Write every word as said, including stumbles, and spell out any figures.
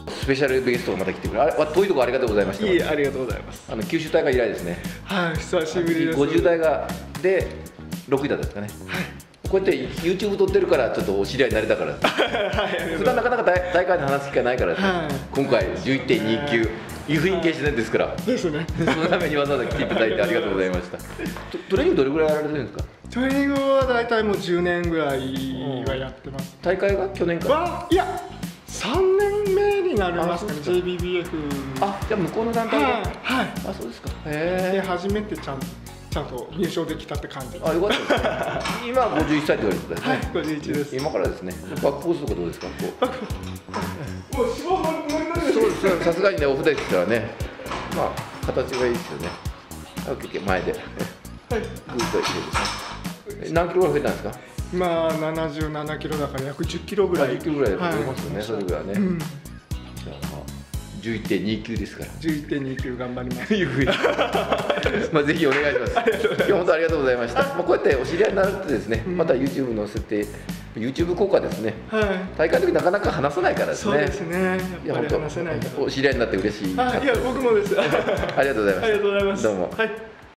スペシャルゲストがまた来てくれる。あれ遠いところありがとうございました。 いい、ありがとうございます。 あの九州大会以来ですね。 はい、久しぶりです。 ごじゅう代がでろくいだったですかね。はい。こうやって YouTube 撮ってるからちょっとお知り合いになれたから。はい。普段なかなか大大会で話す機会ないからですね。はい、今回 じゅういってんにきゅう。湯布院決戦ですから。ですね。そのためにわざわざ来ていただいてありがとうございました。トレーニングどれぐらいやられてるんですか。 トレーニングは大体もうじゅうねんぐらいはやってます。 大会が去年から。 いや、さんねんめになりますかね。ジェイビービーエフ。 あ、じゃあ向こうの団体で。はい。 あ、 そうですか。へえ。 初めてちゃんと。ちゃんと入賞できたって感じ。 あ、よかったですね。今ごじゅういっさいって言われてたですね。 はい、ごじゅういちです。 今からですね。バックポーズとかどうですか。もう脂肪もりもりです。 そうです。さすがにね、お筆ですからね。まあ形がいいですよね。オッケーオッケー、前で。はい。ぐっといいですね。何キロぐらい増えたんですか。 まあななじゅうななキロだから約じゅっキロぐらい。 じゅっキロぐらい増えますよね。それぐらいね。じゃあまあじゅういってんにきゅうですから。 じゅういってんにきゅう頑張ります。 いうふうに。まあぜひお願いします。今日本当ありがとうございました。まあこうやってお知り合いになるとですね、また YouTube 載せて YouTube 効果ですね。大会の時なかなか話さないからですね。 そうですね。やっぱり話せないから。 お知り合いになって嬉しい。 あ、いや僕もです。 ありがとうございました。 ありがとうございます。 どうも。 はい。